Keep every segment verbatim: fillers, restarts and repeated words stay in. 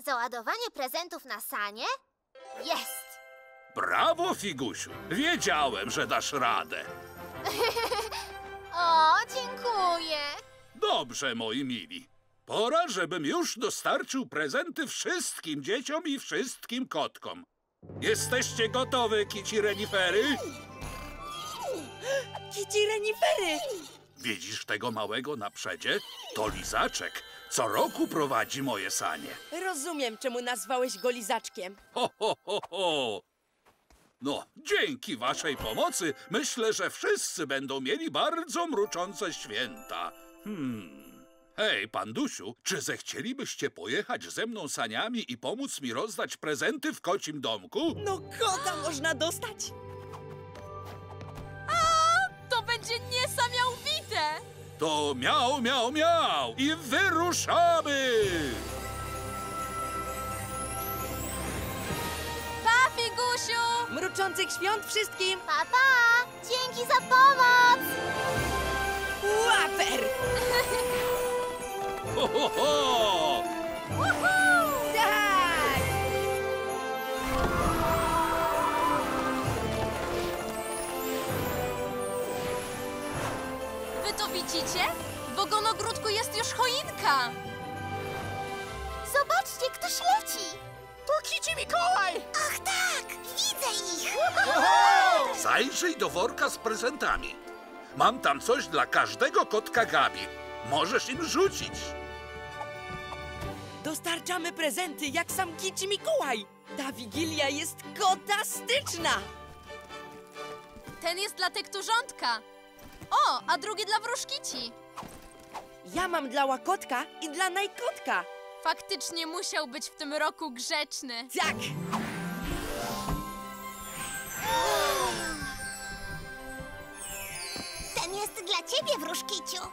Załadowanie prezentów na sanie? Jest! Brawo, Figusiu! Wiedziałem, że dasz radę. O, dziękuję! Dobrze, moi mili. Pora, żebym już dostarczył prezenty wszystkim dzieciom i wszystkim kotkom. Jesteście gotowe, kici renifery? Kici renifery! Widzisz tego małego na przedzie? To lizaczek. Co roku prowadzi moje sanie. Rozumiem, czemu nazwałeś go lizaczkiem. Ho, ho, ho, ho! No, dzięki waszej pomocy myślę, że wszyscy będą mieli bardzo mruczące święta. Hmm... Hej, Pandusiu, czy zechcielibyście pojechać ze mną saniami i pomóc mi rozdać prezenty w kocim domku? No kota można dostać! To będzie niesamowite! To miał, miał, miał i wyruszamy! Pa, Figusiu! Mruczących świąt wszystkim! Pa, pa! Dzięki za pomoc! Łaper! Ho, ho, ho! Tak! Wy to widzicie? W ogonogródku jest już choinka! Zobaczcie, ktoś leci! To Kici Mikołaj! Ach tak! Widzę ich! Zajrzyj do worka z prezentami. Mam tam coś dla każdego kotka Gabi. Możesz im rzucić. Dostarczamy prezenty jak sam Kici Mikołaj! Ta Wigilia jest kotastyczna! Ten jest dla tekturzątka. O, a drugi dla wróżkici. Ja mam dla łakotka i dla najkotka! Faktycznie musiał być w tym roku grzeczny. Tak! Ten jest dla ciebie, wróżkiciu!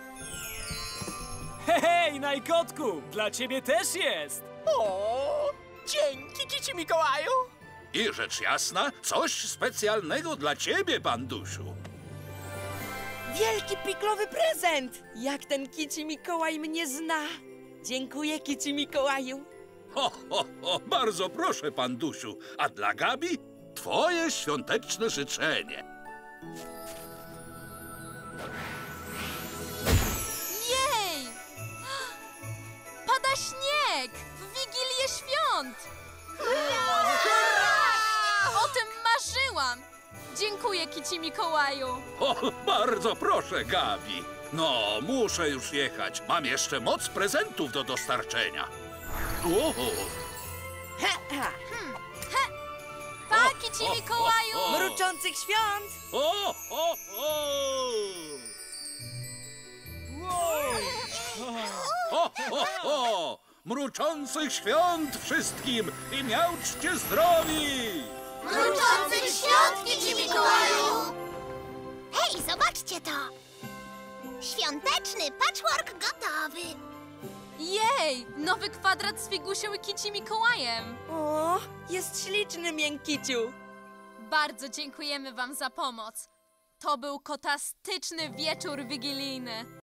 Hej, hej, najkotku! Dla ciebie też jest! O, dzięki, Kici Mikołaju! I rzecz jasna, coś specjalnego dla ciebie, Pandusiu. Wielki piklowy prezent! Jak ten Kici Mikołaj mnie zna! Dziękuję, Kici Mikołaju! Ho, ho, ho, bardzo proszę, Pandusiu. A dla Gabi twoje świąteczne życzenie. Jej! Pada śnieg! W Wigilię Świąt! O tym marzyłam! Dziękuję, Kici Mikołaju! O, bardzo proszę, Gabi. No, muszę już jechać. Mam jeszcze moc prezentów do dostarczenia. O, Ha, ha. Pa, Kici Mikołaju! o, o. Mruczących świąt! o, o, o. Ho, ho, ho! Mruczących świąt wszystkim i miałczcie zdrowi! Mruczących świąt, Kici Mikołaju! Hej, zobaczcie to! Świąteczny patchwork gotowy! Jej! Nowy kwadrat z Figusią i Kici Mikołajem! O, jest śliczny, miękiciu! Bardzo dziękujemy wam za pomoc. To był kotastyczny wieczór wigilijny.